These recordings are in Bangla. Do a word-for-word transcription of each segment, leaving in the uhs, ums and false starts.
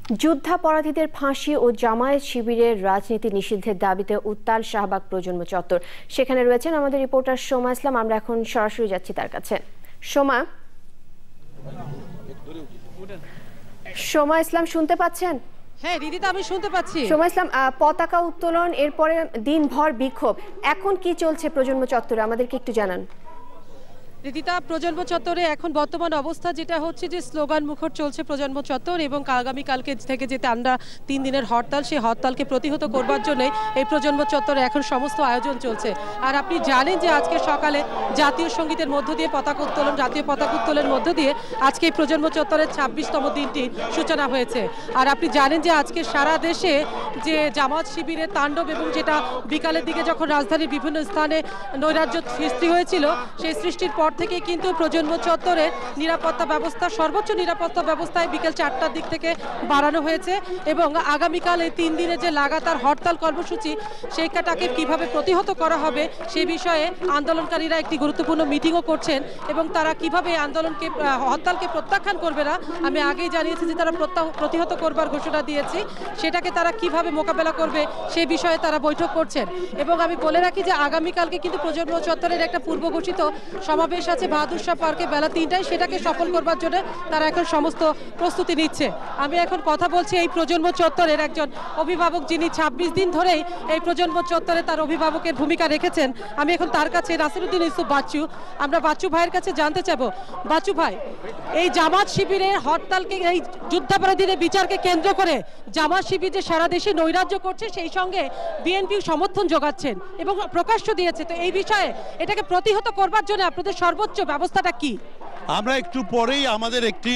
যুদ্ধাপরাধীদের ফাঁসি ও জামায়াত শিবিরের রাজনীতি নিষিদ্ধের দাবিতে উত্তাল শাহবাগ প্রজন্ম চত্বর। সেখানে রয়েছেন আমাদের রিপোর্টার সোমা ইসলাম। আমরা এখন সরাসরি যাচ্ছি তার কাছে। সোমা সোমা ইসলাম শুনতে পাচ্ছেন? হ্যাঁ রিদিতা, আমি শুনতে পাচ্ছি। সোমা ইসলাম, পতাকা উত্তোলন, এরপরে দিনভর বিক্ষোভ, এখন কি চলছে প্রজন্ম চত্বরে আমাদেরকে একটু জানান। রিদিতা, প্রজন্ম চত্বরে এখন বর্তমান অবস্থা যেটা হচ্ছে যে স্লোগান মুখর চলছে প্রজন্ম চত্বর, এবং আগামীকালকে থেকে যেতে আমরা তিন দিনের হরতাল, সেই হরতালকে প্রতিহত করবার জন্য এই প্রজন্ম চত্বরে এখন সমস্ত আয়োজন চলছে। আর আপনি জানেন যে আজকে সকালে জাতীয় সঙ্গীতের মধ্য দিয়ে পতাকা উত্তোলন জাতীয় পতাকা উত্তোলনের মধ্য দিয়ে আজকে এই প্রজন্ম চত্বরের ছাব্বিশতম দিনটি সূচনা হয়েছে। আর আপনি জানেন যে আজকে সারা দেশে যে জামাত শিবিরের তাণ্ডব, এবং যেটা বিকালের দিকে যখন রাজধানীর বিভিন্ন স্থানে নৈরাজ্য সৃষ্টি হয়েছিল, সেই সৃষ্টির পর থেকে কিন্তু প্রজন্ম চত্বরে নিরাপত্তা ব্যবস্থা সর্বোচ্চ নিরাপত্তা ব্যবস্থায় বিকেল চারটার দিক থেকে বাড়ানো হয়েছে। এবং আগামীকাল এই তিন দিনে যে লাগাতার হরতাল কর্মসূচি, সেইটাকে কিভাবে প্রতিহত করা হবে সেই বিষয়ে আন্দোলনকারীরা একটি গুরুত্বপূর্ণ মিটিংও করছেন, এবং তারা কিভাবে আন্দোলনকে হরতালকে প্রত্যাখ্যান করবে না, আমি আগেই জানিয়েছি যে তারা প্রতিহত করবার ঘোষণা দিয়েছি, সেটাকে তারা কিভাবে মোকাবেলা করবে সেই বিষয়ে তারা বৈঠক করছেন। এবং আমি বলে রাখি যে আগামীকালকে কিন্তু প্রজন্ম চত্বরের একটা পূর্ব ঘোষিত সমাবেশ আছে বাহাদুর শাহ পার্কে বেলা তিনটায়, সেটাকে সফল করবার জন্য তারা এখন সমস্ত প্রস্তুতি নিচ্ছে। আমি এখন কথা বলছি এই প্রজন্ম চত্বরের একজন অভিভাবক, যিনি ছাব্বিশ দিন ধরেই এই প্রজন্ম চত্বরে তার অভিভাবকের ভূমিকা রেখেছেন। আমি এখন তার কাছে, নাসিরুদ্দিন ইউসুফ বাচ্চু, আমরা বাচ্চু ভাইয়ের কাছে জানতে চাবো। বাচ্চু ভাই, এই জামাত শিবিরের হরতালকে, এই যুদ্ধাপরাধীদের বিচারকে কেন্দ্র করে জামাত শিবির যে সারা দেশে নৈরাজ্য করছে, সেই সঙ্গে বিএনপি সমর্থন যোগাচ্ছেন এবং প্রকাশ্য দিয়েছে, তো এই বিষয়ে এটাকে প্রতিহত করবার জন্য আপনাদের সর্বোচ্চ ব্যবস্থাটা কি? আমরা একটু পরেই আমাদের একটি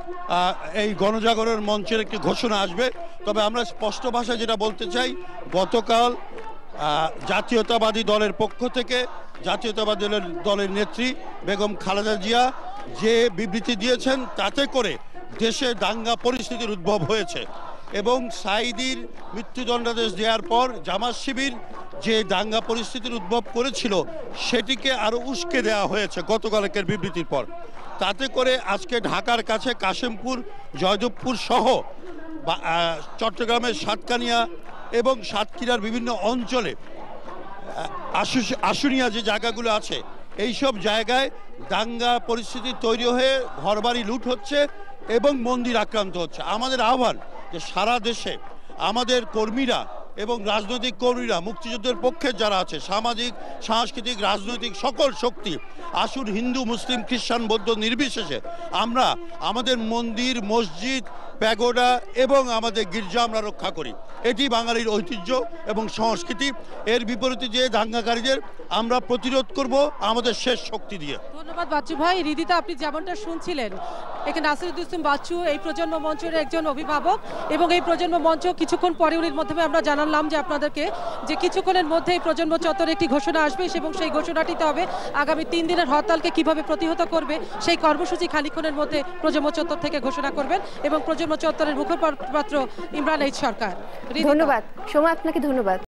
এই গণজাগরণ মঞ্চের একটি ঘোষণা আসবে। তবে আমরা স্পষ্ট ভাষায় যেটা বলতে চাই, গতকাল জাতীয়তাবাদী দলের পক্ষ থেকে জাতীয়তাবাদী দলের দলের নেত্রী বেগম খালেদা জিয়া যে বিবৃতি দিয়েছেন, তাতে করে দেশে দাঙ্গা পরিস্থিতির উদ্ভব হয়েছে। এবং সাঈদীর মৃত্যুদণ্ডাদেশ দেওয়ার পর জামাত শিবির যে দাঙ্গা পরিস্থিতির উদ্ভব করেছিল, সেটিকে আরও উস্কে দেওয়া হয়েছে গতকালকের বিবৃতির পর। তাতে করে আজকে ঢাকার কাছে কাশিমপুর, জয়দেবপুর সহ চট্টগ্রামের সাতকানিয়া এবং সাতক্ষীরার বিভিন্ন অঞ্চলে আশুনিয়া যে জায়গাগুলো আছে, এইসব জায়গায় দাঙ্গা পরিস্থিতি তৈরি হয়ে ঘরবাড়ি লুট হচ্ছে এবং মন্দির আক্রান্ত হচ্ছে। আমাদের আহ্বান যে সারা দেশে আমাদের কর্মীরা এবং রাজনৈতিক কর্মীরা, মুক্তিযুদ্ধের পক্ষে যারা আছে, সামাজিক, সাংস্কৃতিক, রাজনৈতিক সকল শক্তি আসুন, হিন্দু, মুসলিম, খ্রিস্টান, বৌদ্ধ নির্বিশেষে আমরা আমাদের মন্দির, মসজিদ, প্যাগোডা এবং আমাদের গির্জা আমরা রক্ষা করি। এটি বাঙালির ঐতিহ্য এবং সংস্কৃতি। এর বিপরীতে যে দাঙ্গাকারীদের আমরা প্রতিরোধ করব আমাদের শেষ শক্তি দিয়ে। ধন্যবাদ বাচ্চু ভাই। রিদিতা, আপনি যেমনটা শুনছিলেন, এখানে নাসিরুদ্দিন বাচ্চু এই প্রজন্ম মঞ্চের একজন অভিভাবক, এবং এই প্রজন্ম মঞ্চ কিছুক্ষণ পরে উনির মাধ্যমে আমরা জানালাম যে আপনাদেরকে যে কিছুক্ষণের মধ্যে এই প্রজন্ম চত্বরে একটি ঘোষণা আসবে, এবং সেই ঘোষণাটিতে হবে আগামী তিন দিনের হরতালকে কিভাবে প্রতিহত করবে সেই কর্মসূচি খানিক্ষণের মধ্যে প্রজন্ম চত্বর থেকে ঘোষণা করবেন, এবং প্রজন্ম চত্বরের মুখপাত্র ইমরান এইচ সরকার। ধন্যবাদ সোমা, আপনাকে ধন্যবাদ।